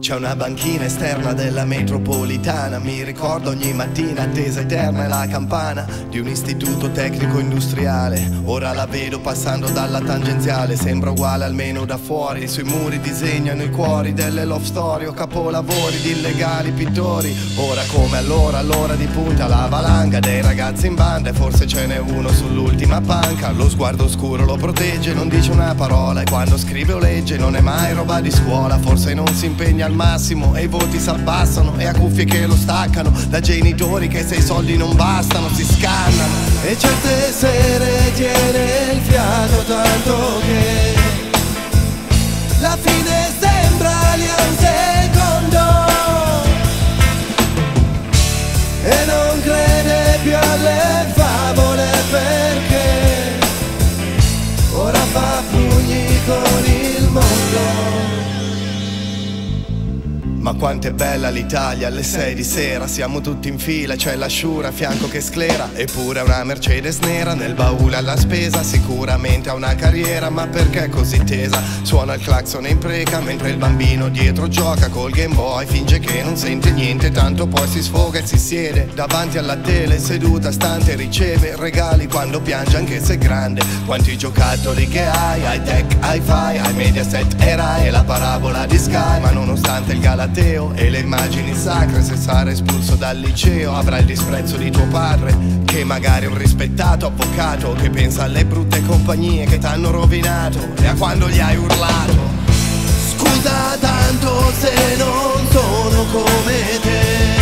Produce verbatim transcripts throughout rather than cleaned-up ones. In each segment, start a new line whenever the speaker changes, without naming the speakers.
C'è una banchina esterna della metropolitana, mi ricordo ogni mattina attesa eterna è la campana di un istituto tecnico industriale. Ora la vedo passando dalla tangenziale, sembra uguale almeno da fuori. Sui muri disegnano i cuori delle love story o capolavori di illegali pittori. Ora come allora, all'ora di punta la valanga dei ragazzi in banda, e forse ce n'è uno sull'ultima panca. Lo sguardo scuro lo protegge, non dice una parola, e quando scrive o legge non è mai roba di scuola. Forse non si impegna al massimo e i voti s'abbassano, e ha cuffie che lo staccano da genitori che se i soldi non bastano si scannano. E certe sere tiene il fiato tanto che la fine sembra lì a un secondo, e non crede più alle favole perché ora fa pugni con il mondo. Ma quanto è bella l'Italia alle sei di sera, siamo tutti in fila, c'è la Sciura a fianco che sclera, eppure una Mercedes nera nel baule alla spesa. Sicuramente ha una carriera, ma perché così tesa? Suona il clacson e impreca mentre il bambino dietro gioca col Game Boy, finge che non sente niente, tanto poi si sfoga e si siede davanti alla tele seduta stante, riceve regali quando piange anche se è grande. Quanti giocattoli che hai, high tech, hi-fi, hai Mediaset e Rai, e la parabola di Sky. Ma nonostante il galateo e le immagini sacre, se sarà espulso dal liceo avrà il disprezzo di tuo padre, che magari è un rispettato avvocato che pensa alle brutte compagnie che t'hanno rovinato e a quando gli hai urlato: scusa tanto se non sono come te,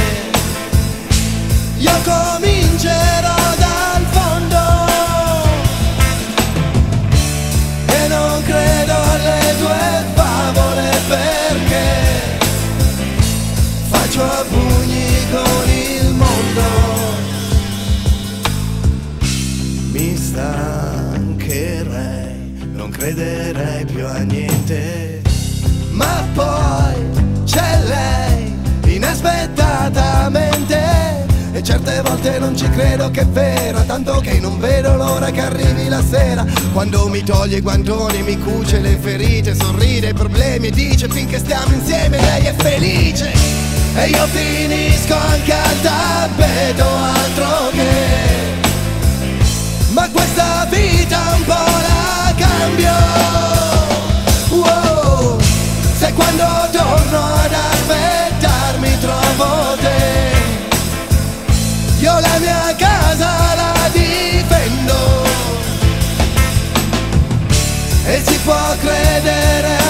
io comincerò dal fondo e non credo alle tue favole perché faccio a pugni con il mondo. Mi stancherei, non crederei più a niente, ma poi c'è lei inaspettatamente, e certe volte non ci credo che è vera, tanto che non vedo l'ora che arrivi la sera, quando mi toglie i guantoni, mi cuce le ferite, sorride ai problemi e dice finché stiamo insieme lei è felice. E io finisco anche al tappeto, altro che, ma questa vita un po' la cambio. Wow, se quando torno ad aspettarmi trovo te, io la mia casa la difendo, e si può credere